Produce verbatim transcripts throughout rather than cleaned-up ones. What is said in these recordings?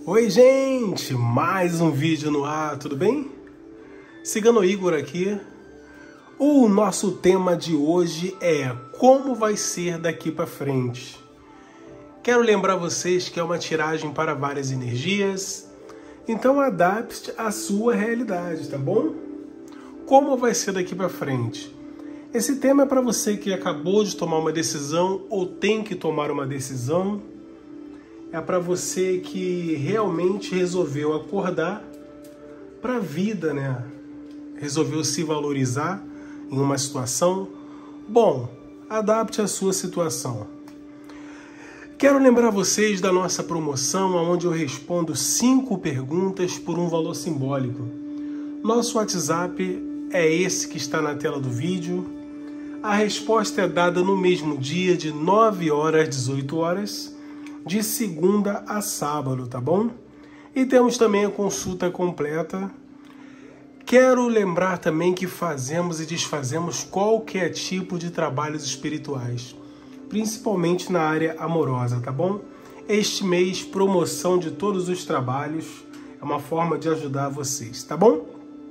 Oi gente, mais um vídeo no ar, tudo bem? Cigano Igor aqui. O nosso tema de hoje é como vai ser daqui para frente. Quero lembrar vocês que é uma tiragem para várias energias, então adapte a sua realidade, tá bom? Como vai ser daqui para frente? Esse tema é para você que acabou de tomar uma decisão ou tem que tomar uma decisão. É para você que realmente resolveu acordar para a vida, né? Resolveu se valorizar em uma situação. Bom, adapte a sua situação. Quero lembrar vocês da nossa promoção, onde eu respondo cinco perguntas por um valor simbólico. Nosso WhatsApp é esse que está na tela do vídeo. A resposta é dada no mesmo dia, de nove horas às dezoito horas, de segunda a sábado, tá bom? E temos também a consulta completa. Quero lembrar também que fazemos e desfazemos qualquer tipo de trabalhos espirituais, principalmente na área amorosa, tá bom? Este mês, promoção de todos os trabalhos, é uma forma de ajudar vocês, tá bom?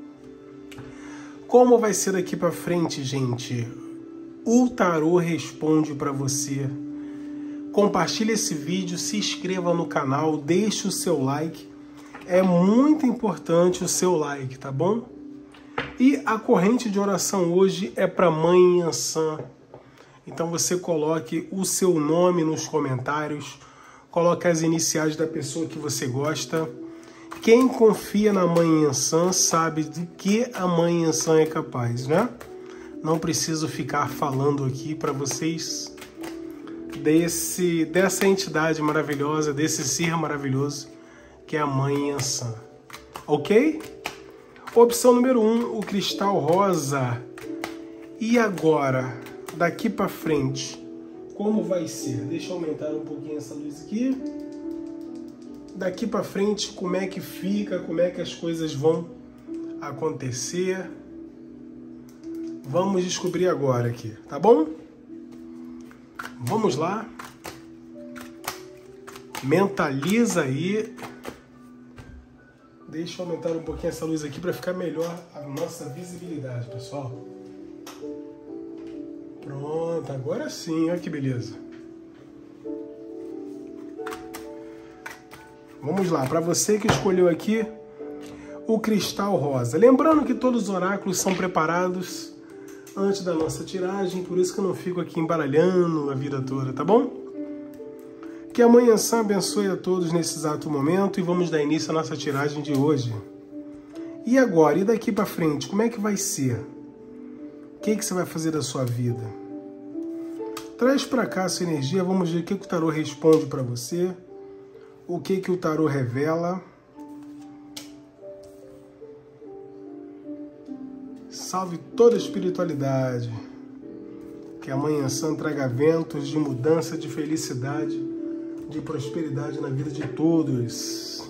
Como vai ser daqui para frente, gente? O tarô responde para você. Compartilhe esse vídeo, se inscreva no canal, deixe o seu like. É muito importante o seu like, tá bom? E a corrente de oração hoje é para Mãe Iansã. Então você coloque o seu nome nos comentários, coloque as iniciais da pessoa que você gosta. Quem confia na Mãe Iansã sabe do que a Mãe Iansã é capaz, né? Não preciso ficar falando aqui para vocês desse, dessa entidade maravilhosa, desse ser maravilhoso que é a Mãe Iansã. Ok? Opção número um, o cristal rosa. E agora, daqui para frente, como vai ser? Deixa eu aumentar um pouquinho essa luz aqui. Daqui para frente, como é que fica, como é que as coisas vão acontecer? Vamos descobrir agora aqui, tá bom? Vamos lá. Mentaliza aí. Deixa eu aumentar um pouquinho essa luz aqui para ficar melhor a nossa visibilidade, pessoal. Pronto, agora sim, olha que beleza. Vamos lá, para você que escolheu aqui o cristal rosa. Lembrando que todos os oráculos são preparados antes da nossa tiragem, por isso que eu não fico aqui embaralhando a vida toda, tá bom? Que a Mãe Iansã abençoe a todos nesse exato momento e vamos dar início à nossa tiragem de hoje. E agora, e daqui para frente, como é que vai ser? O que, que você vai fazer da sua vida? Traz para cá a sua energia, vamos ver o que, que o tarô responde para você, o que, que o tarô revela. Salve toda a espiritualidade. Que a Mãe Iansã traga ventos de mudança, de felicidade, de prosperidade na vida de todos.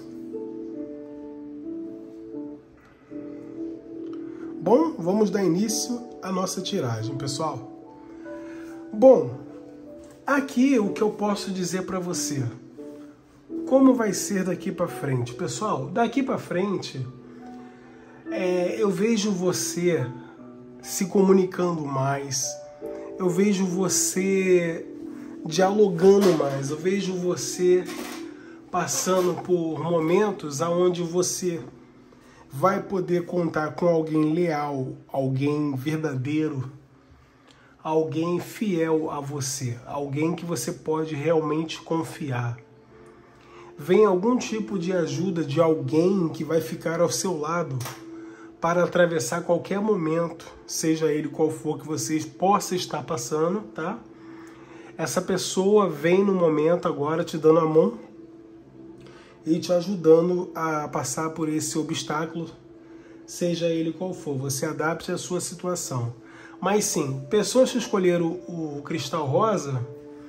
Bom, vamos dar início à nossa tiragem, pessoal. Bom, aqui o que eu posso dizer para você. Como vai ser daqui para frente? Pessoal, daqui para frente... É, eu vejo você se comunicando mais, eu vejo você dialogando mais, eu vejo você passando por momentos onde você vai poder contar com alguém leal, alguém verdadeiro, alguém fiel a você, alguém que você pode realmente confiar. Vem algum tipo de ajuda de alguém que vai ficar ao seu lado para atravessar qualquer momento, seja ele qual for que vocês possam estar passando, tá? Essa pessoa vem no momento agora te dando a mão e te ajudando a passar por esse obstáculo, seja ele qual for. Você adapte a sua situação. Mas sim, pessoas que escolheram o, o cristal rosa,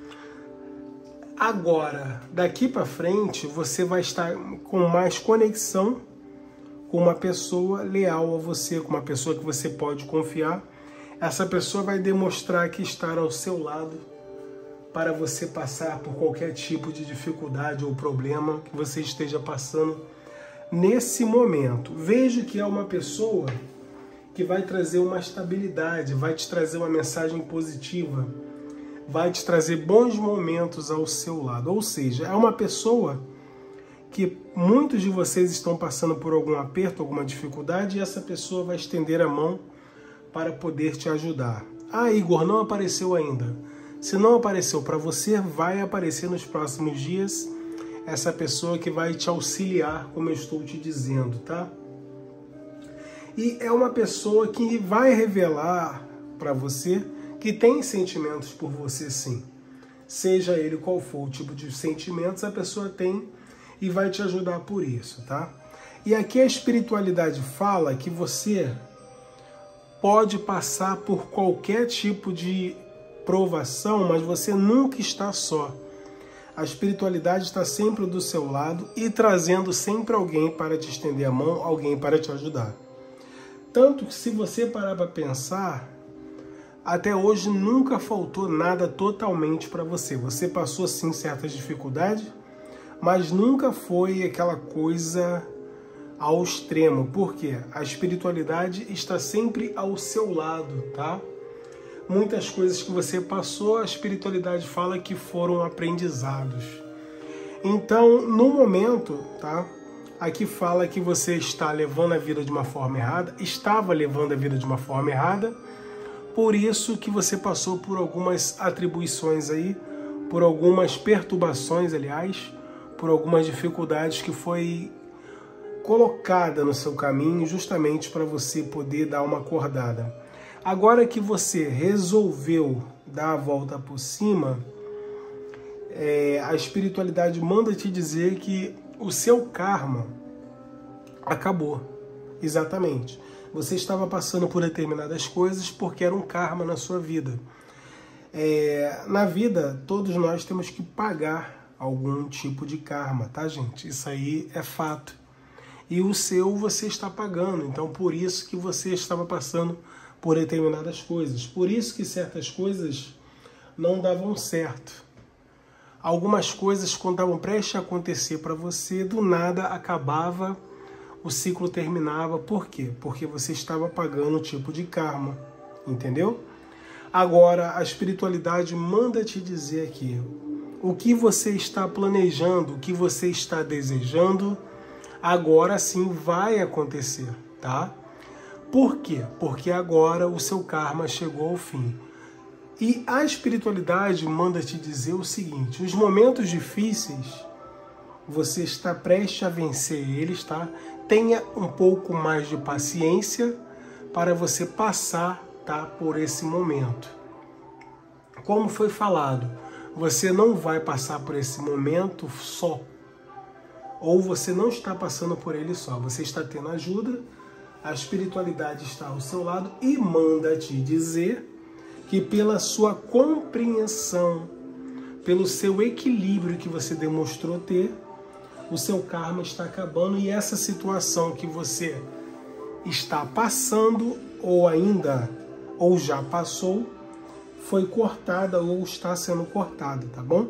agora, daqui para frente, você vai estar com mais conexão com uma pessoa leal a você, com uma pessoa que você pode confiar. Essa pessoa vai demonstrar que está ao seu lado para você passar por qualquer tipo de dificuldade ou problema que você esteja passando nesse momento. Veja que é uma pessoa que vai trazer uma estabilidade, vai te trazer uma mensagem positiva, vai te trazer bons momentos ao seu lado. Ou seja, é uma pessoa que muitos de vocês estão passando por algum aperto, alguma dificuldade, e essa pessoa vai estender a mão para poder te ajudar. Ah, Igor, não apareceu ainda. Se não apareceu para você, vai aparecer nos próximos dias essa pessoa que vai te auxiliar, como eu estou te dizendo, tá? E é uma pessoa que vai revelar para você que tem sentimentos por você, sim. Seja ele qual for o tipo de sentimentos, a pessoa tem e vai te ajudar por isso, tá? E aqui a espiritualidade fala que você pode passar por qualquer tipo de provação, mas você nunca está só. A espiritualidade está sempre do seu lado e trazendo sempre alguém para te estender a mão, alguém para te ajudar. Tanto que se você parar para pensar, até hoje nunca faltou nada totalmente para você. Você passou sim certas dificuldades, mas nunca foi aquela coisa ao extremo. Por quê? A espiritualidade está sempre ao seu lado, tá? Muitas coisas que você passou, a espiritualidade fala que foram aprendizados. Então, no momento, tá? Aqui fala que você está levando a vida de uma forma errada, estava levando a vida de uma forma errada, por isso que você passou por algumas atribuições aí, por algumas perturbações, aliás, por algumas dificuldades que foi colocada no seu caminho justamente para você poder dar uma acordada. Agora que você resolveu dar a volta por cima, é, a espiritualidade manda te dizer que o seu karma acabou. Exatamente. Você estava passando por determinadas coisas porque era um karma na sua vida. É, na vida, todos nós temos que pagar algum tipo de karma, tá, gente? Isso aí é fato. E o seu você está pagando. Então, por isso que você estava passando por determinadas coisas. Por isso que certas coisas não davam certo. Algumas coisas, quando estavam prestes a acontecer para você, do nada acabava, o ciclo terminava. Por quê? Porque você estava pagando um tipo de karma, entendeu? Agora, a espiritualidade manda te dizer aqui, o que você está planejando, o que você está desejando, agora sim vai acontecer, tá? Por quê? Porque agora o seu karma chegou ao fim. E a espiritualidade manda te dizer o seguinte, os momentos difíceis, você está prestes a vencer eles, tá? Tenha um pouco mais de paciência para você passar, tá, por esse momento. Como foi falado, você não vai passar por esse momento só. Ou você não está passando por ele só. Você está tendo ajuda, a espiritualidade está ao seu lado e manda te dizer que pela sua compreensão, pelo seu equilíbrio que você demonstrou ter, o seu karma está acabando e essa situação que você está passando ou ainda, ou já passou, foi cortada ou está sendo cortada, tá bom?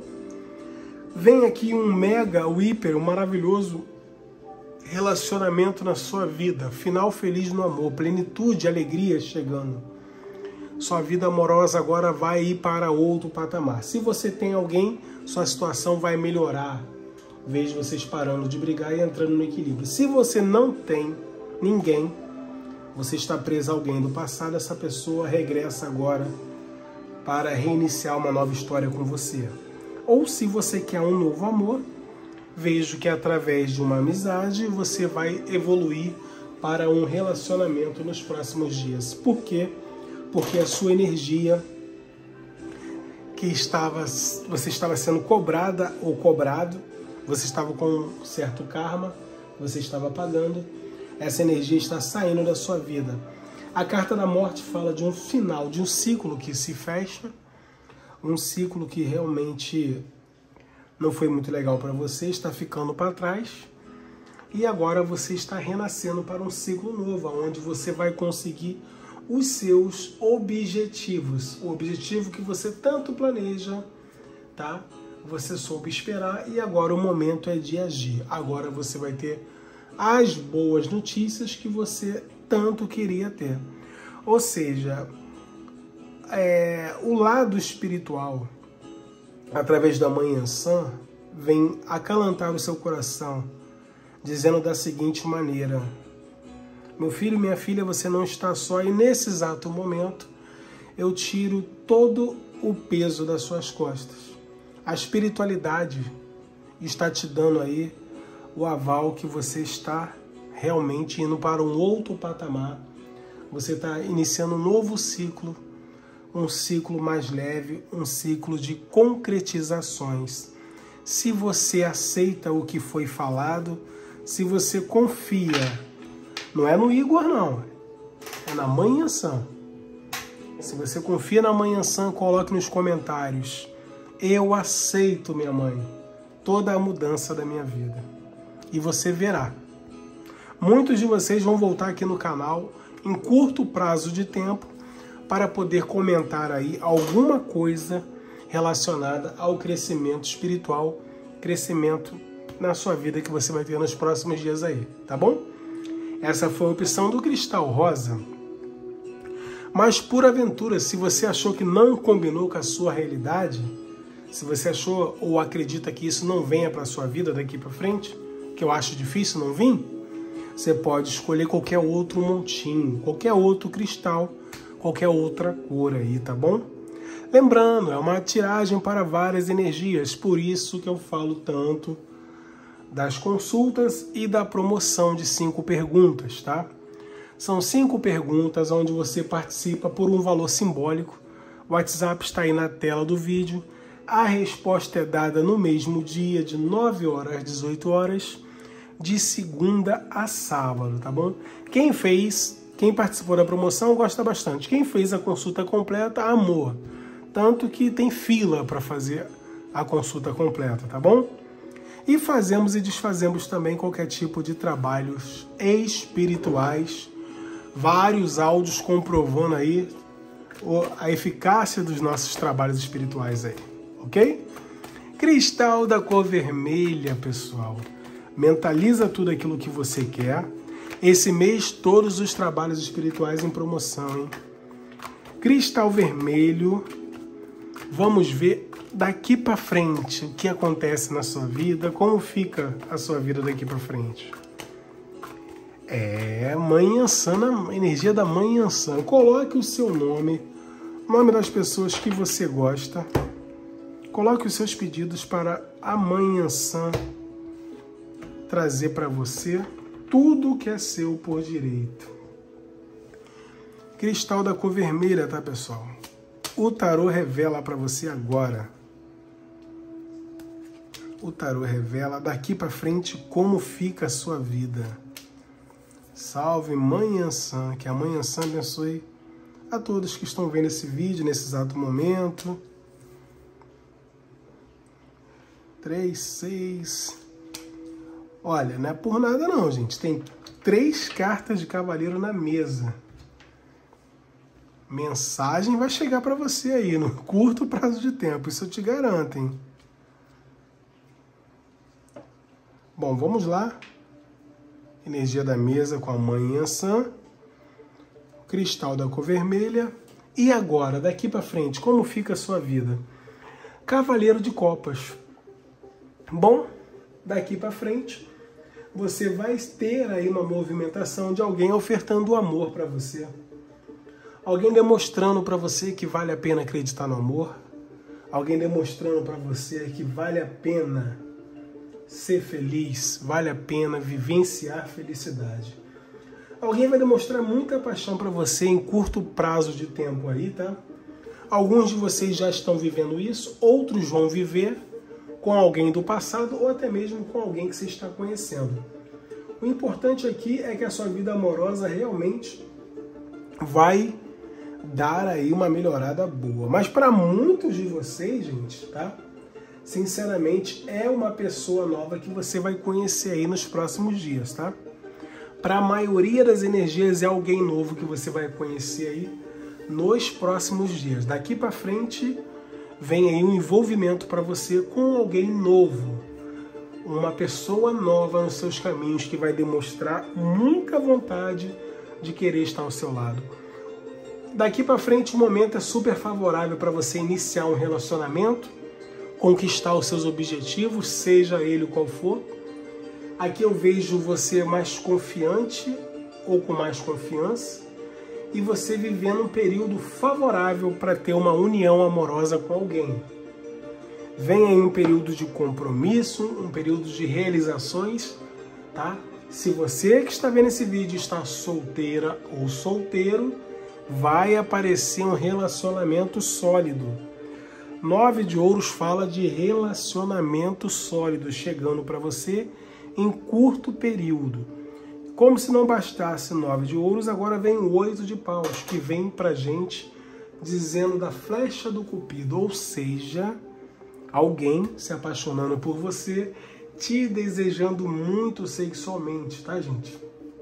Vem aqui um mega, o hiper, um maravilhoso relacionamento na sua vida, final feliz no amor, plenitude, alegria chegando. Sua vida amorosa agora vai ir para outro patamar. Se você tem alguém, sua situação vai melhorar. Vejo vocês parando de brigar e entrando no equilíbrio. Se você não tem ninguém, você está preso a alguém do passado, essa pessoa regressa agora para reiniciar uma nova história com você. Ou se você quer um novo amor, vejo que através de uma amizade você vai evoluir para um relacionamento nos próximos dias. Por quê? Porque a sua energia que estava, você estava sendo cobrada ou cobrado, você estava com um certo karma, você estava pagando, essa energia está saindo da sua vida. A carta da morte fala de um final, de um ciclo que se fecha, um ciclo que realmente não foi muito legal para você, está ficando para trás, e agora você está renascendo para um ciclo novo, onde você vai conseguir os seus objetivos, o objetivo que você tanto planeja, tá? Você soube esperar e agora o momento é de agir. Agora você vai ter as boas notícias que você tanto queria ter. Ou seja, é, o lado espiritual, através da Mãe Ansã, vem acalentar o seu coração, dizendo da seguinte maneira: meu filho, minha filha, você não está só, e nesse exato momento eu tiro todo o peso das suas costas. A espiritualidade está te dando aí o aval que você está realmente indo para um outro patamar. Você está iniciando um novo ciclo, um ciclo mais leve, um ciclo de concretizações. Se você aceita o que foi falado, se você confia, não é no Igor não, é na Mãe Ansã. Se você confia na Mãe Ansã, coloque nos comentários: eu aceito, minha mãe, toda a mudança da minha vida. E você verá. Muitos de vocês vão voltar aqui no canal em curto prazo de tempo para poder comentar aí alguma coisa relacionada ao crescimento espiritual, crescimento na sua vida que você vai ter nos próximos dias aí, tá bom? Essa foi a opção do cristal rosa. Mas por aventura, se você achou que não combinou com a sua realidade, se você achou ou acredita que isso não venha para a sua vida daqui para frente, que eu acho difícil não vir, você pode escolher qualquer outro montinho, qualquer outro cristal, qualquer outra cor aí, tá bom? Lembrando, é uma tiragem para várias energias, por isso que eu falo tanto das consultas e da promoção de cinco perguntas, tá? São cinco perguntas onde você participa por um valor simbólico. O WhatsApp está aí na tela do vídeo. A resposta é dada no mesmo dia, de nove horas às dezoito horas, de segunda a sábado, tá bom? Quem fez, quem participou da promoção gosta bastante. Quem fez a consulta completa, amor. Tanto que tem fila para fazer a consulta completa, tá bom? E fazemos e desfazemos também qualquer tipo de trabalhos espirituais. Vários áudios comprovando aí a eficácia dos nossos trabalhos espirituais aí, ok? Cristal da cor vermelha, pessoal. Mentaliza tudo aquilo que você quer. Esse mês, todos os trabalhos espirituais em promoção, hein? Cristal vermelho. Vamos ver daqui para frente o que acontece na sua vida, como fica a sua vida daqui para frente. É, Mãe Ansã, energia da Mãe Ansã. Coloque o seu nome, o nome das pessoas que você gosta. Coloque os seus pedidos para a Mãe Ansã trazer para você tudo que é seu por direito. Cristal da cor vermelha, tá, pessoal? O tarô revela para você agora. O tarô revela daqui para frente como fica a sua vida. Salve Mãe Ansã, que a Mãe Ansã abençoe a todos que estão vendo esse vídeo nesse exato momento. Três, seis. Olha, não é por nada não, gente. Tem três cartas de cavaleiro na mesa. Mensagem vai chegar para você aí no curto prazo de tempo, isso eu te garanto, hein? Bom, vamos lá. Energia da mesa com a Mãe Ansã. Cristal da cor vermelha. E agora, daqui para frente, como fica a sua vida? Cavaleiro de copas. Bom, daqui para frente, você vai ter aí uma movimentação de alguém ofertando amor para você. Alguém demonstrando para você que vale a pena acreditar no amor. Alguém demonstrando para você que vale a pena ser feliz, vale a pena vivenciar felicidade. Alguém vai demonstrar muita paixão para você em curto prazo de tempo aí, tá? Alguns de vocês já estão vivendo isso, outros vão viver com alguém do passado ou até mesmo com alguém que você está conhecendo. O importante aqui é que a sua vida amorosa realmente vai dar aí uma melhorada boa. Mas para muitos de vocês, gente, tá? Sinceramente, é uma pessoa nova que você vai conhecer aí nos próximos dias, tá? Para a maioria das energias é alguém novo que você vai conhecer aí nos próximos dias. Daqui para frente vem aí um envolvimento para você com alguém novo, uma pessoa nova nos seus caminhos que vai demonstrar muita vontade de querer estar ao seu lado. Daqui para frente o momento é super favorável para você iniciar um relacionamento, conquistar os seus objetivos, seja ele qual for. Aqui eu vejo você mais confiante ou com mais confiança e você vivendo um período favorável para ter uma união amorosa com alguém. Vem aí um período de compromisso, um período de realizações, tá? Se você que está vendo esse vídeo está solteira ou solteiro, vai aparecer um relacionamento sólido. Nove de ouros fala de relacionamento sólido chegando para você em curto período. Como se não bastasse nove de ouros, agora vem o oito de paus, que vem pra gente dizendo da flecha do cupido, ou seja, alguém se apaixonando por você, te desejando muito sexualmente, tá, gente?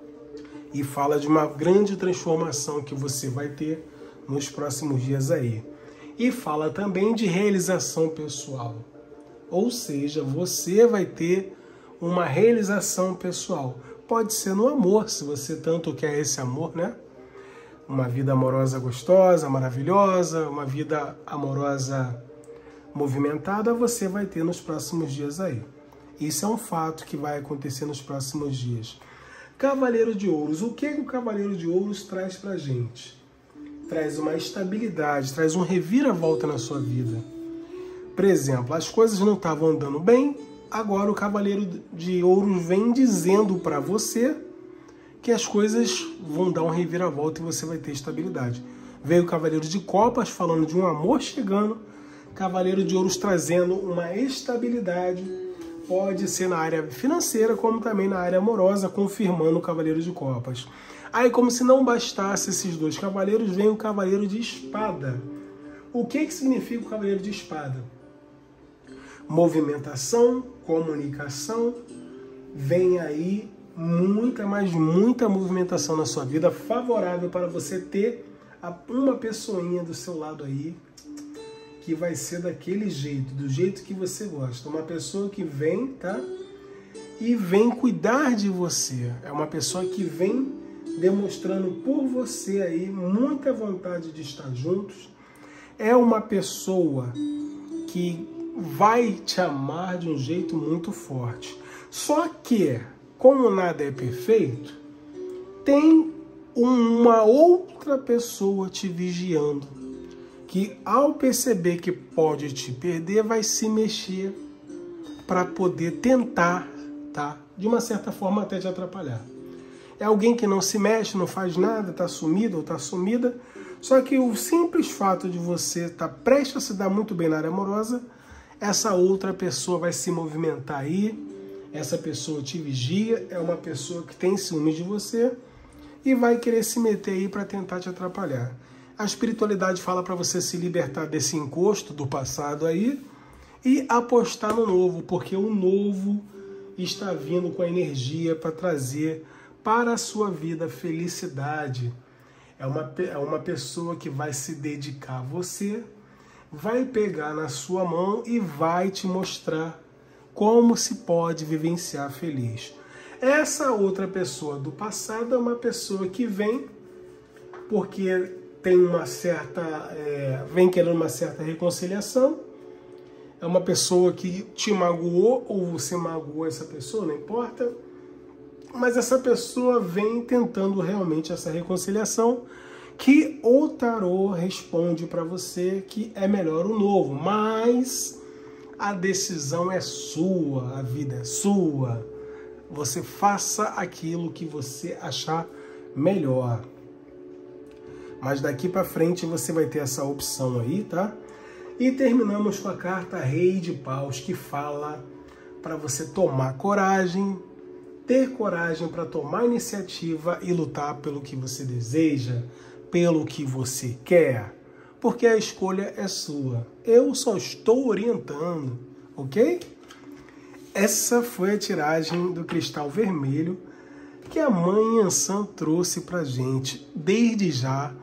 E fala de uma grande transformação que você vai ter nos próximos dias aí. E fala também de realização pessoal, ou seja, você vai ter uma realização pessoal. Pode ser no amor, se você tanto quer esse amor, né? Uma vida amorosa gostosa, maravilhosa, uma vida amorosa movimentada, você vai ter nos próximos dias aí. Isso é um fato que vai acontecer nos próximos dias. Cavaleiro de Ouros. O que o Cavaleiro de Ouros traz pra gente? Traz uma estabilidade, traz um reviravolta na sua vida. Por exemplo, as coisas não estavam andando bem, agora o Cavaleiro de Ouros vem dizendo para você que as coisas vão dar um reviravolta e você vai ter estabilidade. Veio o Cavaleiro de Copas falando de um amor chegando, Cavaleiro de Ouros trazendo uma estabilidade, pode ser na área financeira como também na área amorosa, confirmando o Cavaleiro de Copas. Aí, como se não bastasse esses dois cavaleiros, vem o Cavaleiro de Espada. O que, que significa o Cavaleiro de Espada? Movimentação, comunicação, vem aí muita, mas muita movimentação na sua vida, favorável para você ter uma pessoinha do seu lado aí, que vai ser daquele jeito, do jeito que você gosta. Uma pessoa que vem, tá? E vem cuidar de você. É uma pessoa que vem demonstrando por você aí muita vontade de estar juntos. É uma pessoa que vai te amar de um jeito muito forte. Só que, como nada é perfeito, tem uma outra pessoa te vigiando, que ao perceber que pode te perder, vai se mexer para poder tentar, tá? De uma certa forma até te atrapalhar. É alguém que não se mexe, não faz nada, está sumido ou está sumida, só que o simples fato de você estar tá prestes a se dar muito bem na área amorosa, essa outra pessoa vai se movimentar aí, essa pessoa te vigia, é uma pessoa que tem ciúmes de você e vai querer se meter aí para tentar te atrapalhar. A espiritualidade fala para você se libertar desse encosto do passado aí e apostar no novo, porque o novo está vindo com a energia para trazer para a sua vida felicidade. É uma, é uma pessoa que vai se dedicar a você, vai pegar na sua mão e vai te mostrar como se pode vivenciar feliz. Essa outra pessoa do passado é uma pessoa que vem porque tem uma certa, é, vem querendo uma certa reconciliação. É uma pessoa que te magoou ou você magoou essa pessoa, não importa. Mas essa pessoa vem tentando realmente essa reconciliação, que o tarô responde para você que é melhor o novo, mas a decisão é sua, a vida é sua. Você faça aquilo que você achar melhor. Mas daqui para frente você vai ter essa opção aí, tá? E terminamos com a carta Rei de Paus, que fala para você tomar coragem, ter coragem para tomar iniciativa e lutar pelo que você deseja, pelo que você quer, porque a escolha é sua. Eu só estou orientando, ok? Essa foi a tiragem do cristal vermelho que a Mãe Ansã trouxe para gente. Desde já,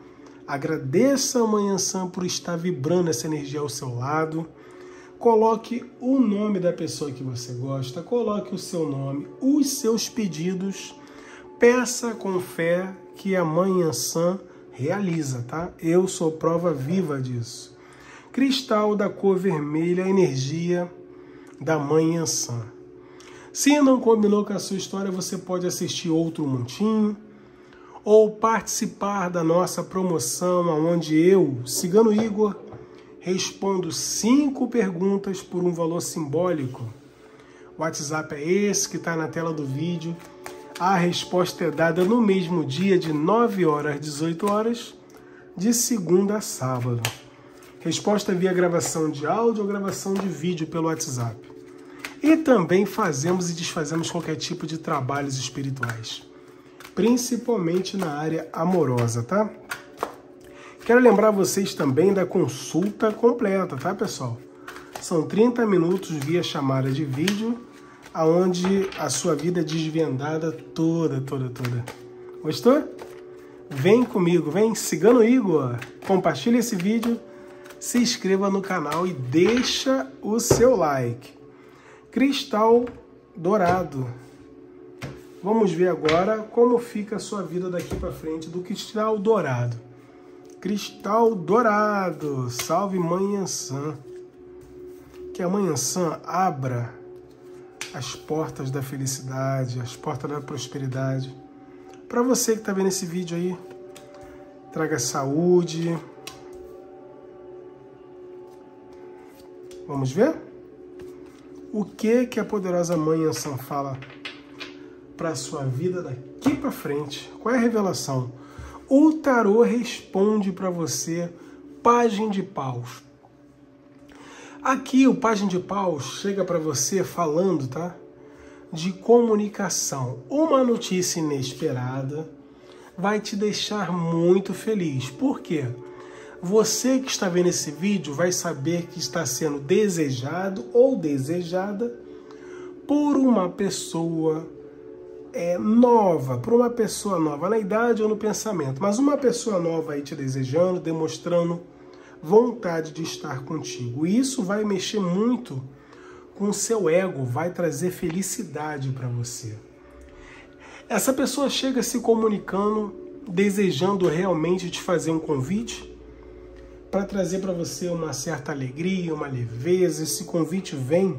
Agradeça a Mãe Ansã por estar vibrando essa energia ao seu lado. Coloque o nome da pessoa que você gosta, coloque o seu nome, os seus pedidos. Peça com fé que a Mãe Ansã realiza, tá? Eu sou prova viva disso. Cristal da cor vermelha, energia da Mãe Ansã. Se não combinou com a sua história, você pode assistir outro montinho ou participar da nossa promoção, onde eu, Cigano Igor, respondo cinco perguntas por um valor simbólico. O WhatsApp é esse que está na tela do vídeo. A resposta é dada no mesmo dia, de nove horas às dezoito horas, de segunda a sábado. Resposta via gravação de áudio ou gravação de vídeo pelo WhatsApp. E também fazemos e desfazemos qualquer tipo de trabalhos espirituais, principalmente na área amorosa, tá? Quero lembrar vocês também da consulta completa, tá, pessoal? São trinta minutos via chamada de vídeo, aonde a sua vida é desvendada toda, toda, toda. Gostou? Vem comigo, vem, Cigano Igor. Compartilhe esse vídeo, se inscreva no canal e deixa o seu like. Cristal dourado. Vamos ver agora como fica a sua vida daqui para frente do cristal dourado. Cristal dourado. Salve Mãe Ansã. Que a Mãe Ansã abra as portas da felicidade, as portas da prosperidade. Para você que está vendo esse vídeo aí, traga saúde. Vamos ver? O que que a poderosa Mãe Ansã fala para a sua vida daqui para frente? Qual é a revelação? O tarô responde para você, Pajem de Paus. Aqui o Pajem de Paus chega para você falando, tá? De comunicação. Uma notícia inesperada vai te deixar muito feliz. Por quê? Você que está vendo esse vídeo vai saber que está sendo desejado ou desejada por uma pessoa é, nova, por uma pessoa nova na idade ou no pensamento, mas uma pessoa nova aí te desejando, demonstrando vontade de estar contigo. E isso vai mexer muito com o seu ego, vai trazer felicidade para você. Essa pessoa chega se comunicando, desejando realmente te fazer um convite para trazer para você uma certa alegria, uma leveza. Esse convite vem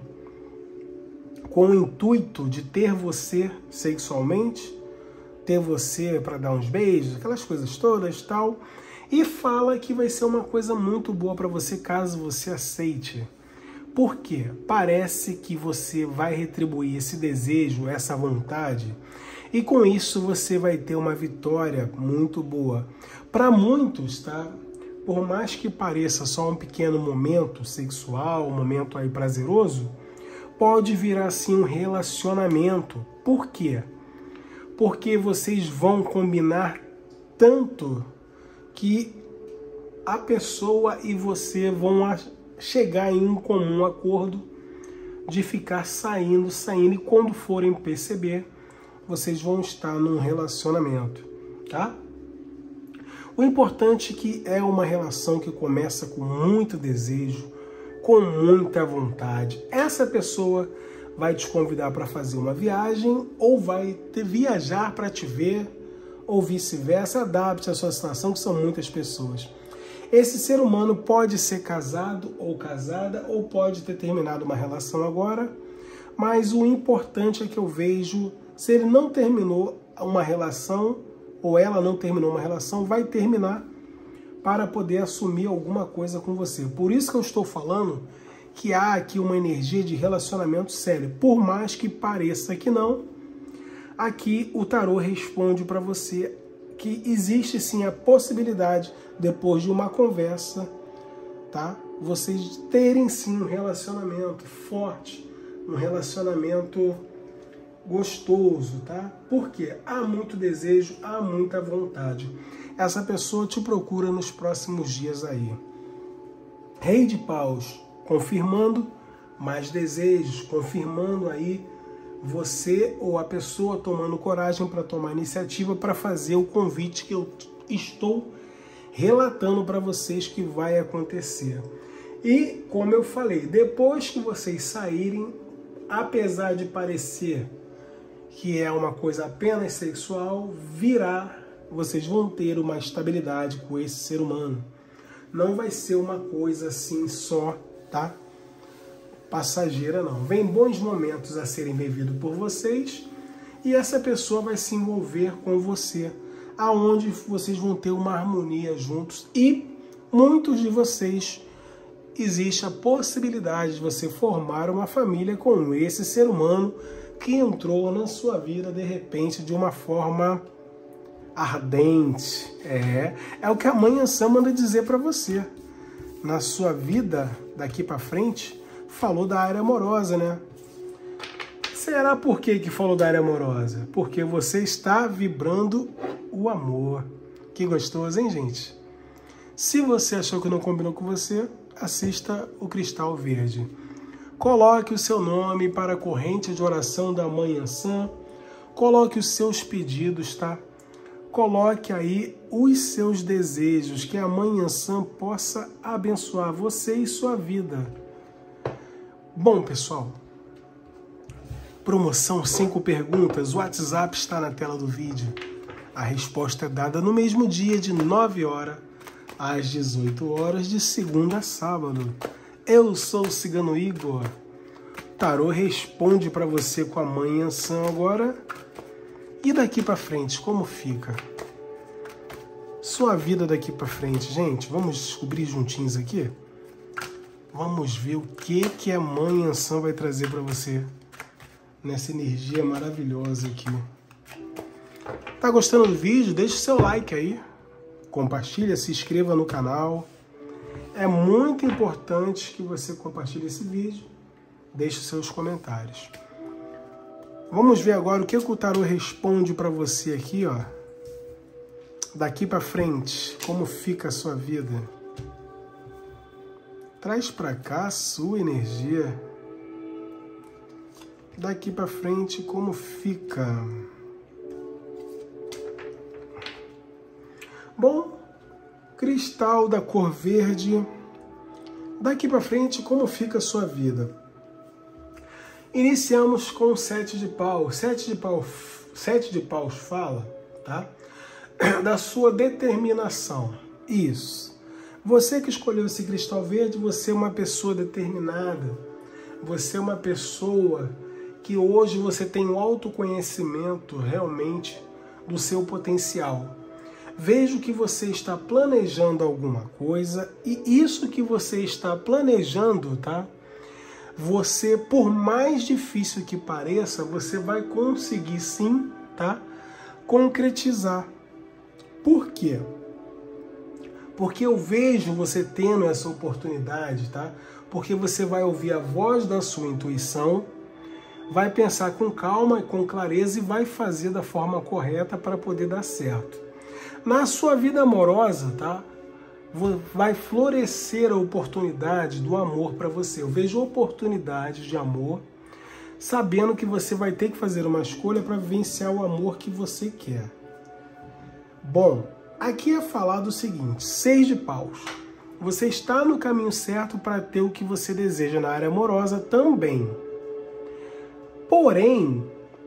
com o intuito de ter você sexualmente, ter você para dar uns beijos, aquelas coisas todas, tal. E fala que vai ser uma coisa muito boa para você caso você aceite. Por quê? Parece que você vai retribuir esse desejo, essa vontade, e com isso você vai ter uma vitória muito boa. Para muitos, tá? Por mais que pareça só um pequeno momento sexual, um momento aí prazeroso, pode virar assim um relacionamento. Por quê? Porque vocês vão combinar tanto que a pessoa e você vão chegar em um comum acordo de ficar saindo, saindo, e quando forem perceber, vocês vão estar num relacionamento, tá? O importante é que é uma relação que começa com muito desejo, com muita vontade. Essa pessoa vai te convidar para fazer uma viagem ou vai te viajar para te ver, ou vice-versa. Adapte a sua situação, que são muitas pessoas. Esse ser humano pode ser casado ou casada, ou pode ter terminado uma relação agora, mas o importante é que eu vejo, se ele não terminou uma relação, ou ela não terminou uma relação, vai terminar para poder assumir alguma coisa com você. Por isso que eu estou falando que há aqui uma energia de relacionamento sério. Por mais que pareça que não, aqui o tarô responde para você que existe sim a possibilidade, depois de uma conversa, tá? Vocês terem sim um relacionamento forte, um relacionamento gostoso, tá? Porque há muito desejo, há muita vontade. Essa pessoa te procura nos próximos dias aí. Rei de Paus, confirmando mais desejos, confirmando aí você ou a pessoa tomando coragem para tomar iniciativa para fazer o convite que eu estou relatando para vocês que vai acontecer. E, como eu falei, depois que vocês saírem, apesar de parecer que é uma coisa apenas sexual, virá, vocês vão ter uma estabilidade com esse ser humano. Não vai ser uma coisa assim só, tá? Passageira, não. Vem bons momentos a serem vividos por vocês e essa pessoa vai se envolver com você, aonde vocês vão ter uma harmonia juntos e muitos de vocês existe a possibilidade de você formar uma família com esse ser humano que entrou na sua vida de repente de uma forma ardente. É, é o que a Mãe Iansã manda dizer para você. Na sua vida, daqui para frente, falou da área amorosa, né? Será por que que falou da área amorosa? Porque você está vibrando o amor. Que gostoso, hein, gente? Se você achou que não combinou com você, assista o Cristal Verde. Coloque o seu nome para a corrente de oração da Mãe Iansã. Coloque os seus pedidos, tá? Coloque aí os seus desejos, que a Mãe Iansã possa abençoar você e sua vida. Bom, pessoal, promoção cinco perguntas, o WhatsApp está na tela do vídeo. A resposta é dada no mesmo dia, de nove horas às dezoito horas, de segunda a sábado. Eu sou o Cigano Igor. Tarô responde para você com a Mãe Iansã agora. E daqui para frente, como fica? Sua vida daqui para frente, gente, vamos descobrir juntinhos aqui? Vamos ver o que, que a Mãe Iansã vai trazer para você nessa energia maravilhosa aqui. Tá gostando do vídeo? Deixa o seu like aí. Compartilha, se inscreva no canal. É muito importante que você compartilhe esse vídeo. Deixe os seus comentários. Vamos ver agora o que o tarô responde para você aqui, ó. Daqui para frente, como fica a sua vida? Traz para cá a sua energia. Daqui para frente, como fica? Bom, cristal da cor verde. Daqui para frente, como fica a sua vida? Iniciamos com o sete de paus. Sete de paus, sete de paus fala, tá? Da sua determinação. Isso. Você que escolheu esse cristal verde, você é uma pessoa determinada. Você é uma pessoa que hoje você tem um autoconhecimento realmente do seu potencial. Vejo que você está planejando alguma coisa e isso que você está planejando, tá? Você, por mais difícil que pareça, você vai conseguir sim, tá? Concretizar. Por quê? Porque eu vejo você tendo essa oportunidade, tá? Porque você vai ouvir a voz da sua intuição, vai pensar com calma e com clareza e vai fazer da forma correta para poder dar certo. Na sua vida amorosa, tá? Vai florescer a oportunidade do amor para você. Eu vejo oportunidades de amor, sabendo que você vai ter que fazer uma escolha para vivenciar o amor que você quer. Bom, aqui é falado o seguinte, seis de paus. Você está no caminho certo para ter o que você deseja na área amorosa também. Porém,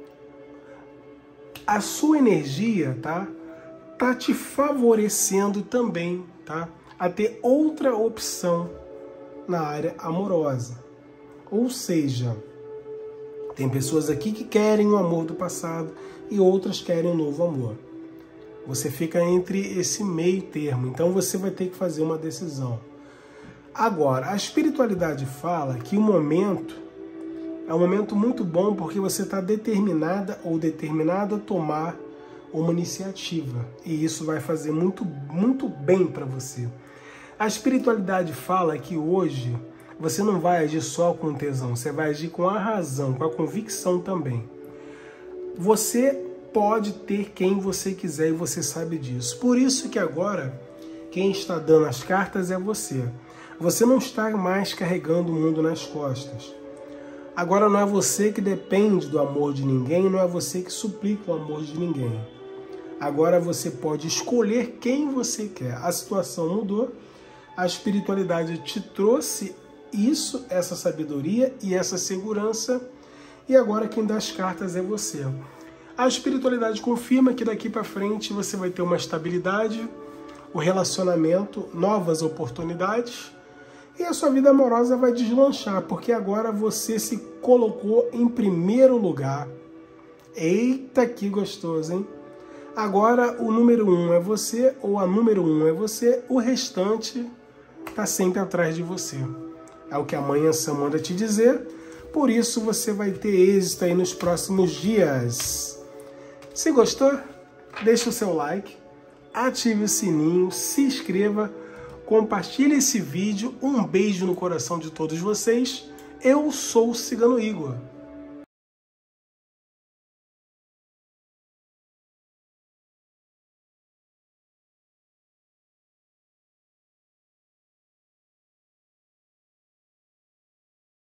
a sua energia, tá? Tá te favorecendo também, tá? A ter outra opção na área amorosa. Ou seja, tem pessoas aqui que querem o amor do passado e outras querem um novo amor. Você fica entre esse meio termo, então você vai ter que fazer uma decisão. Agora, a espiritualidade fala que o momento é um momento muito bom porque você está determinada ou determinado a tomar uma iniciativa. E isso vai fazer muito, muito bem para você. A espiritualidade fala que hoje você não vai agir só com tesão, você vai agir com a razão, com a convicção também. Você pode ter quem você quiser e você sabe disso. Por isso que agora quem está dando as cartas é você. Você não está mais carregando o mundo nas costas. Agora não é você que depende do amor de ninguém, não é você que suplica o amor de ninguém. Agora você pode escolher quem você quer. A situação mudou, a espiritualidade te trouxe isso, essa sabedoria e essa segurança, e agora quem dá as cartas é você. A espiritualidade confirma que daqui para frente você vai ter uma estabilidade, o relacionamento, novas oportunidades, e a sua vida amorosa vai deslanchar, porque agora você se colocou em primeiro lugar. Eita, que gostoso, hein? Agora o número um é você, ou a número um é você, o restante está sempre atrás de você. É o que a mãe Ansã manda te dizer, por isso você vai ter êxito aí nos próximos dias. Se gostou, deixa o seu like, ative o sininho, se inscreva, compartilhe esse vídeo. Um beijo no coração de todos vocês. Eu sou o Cigano Igor.